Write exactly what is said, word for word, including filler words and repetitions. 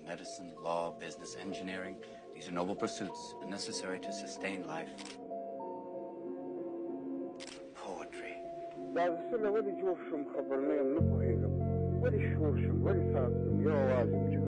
medicine, law, business, engineering. These are noble pursuits and necessary to sustain life. Poetry. بعد السنة ولي جوفهم خبرني نبغيهم ولي شورشم ولي صارتم يا واجب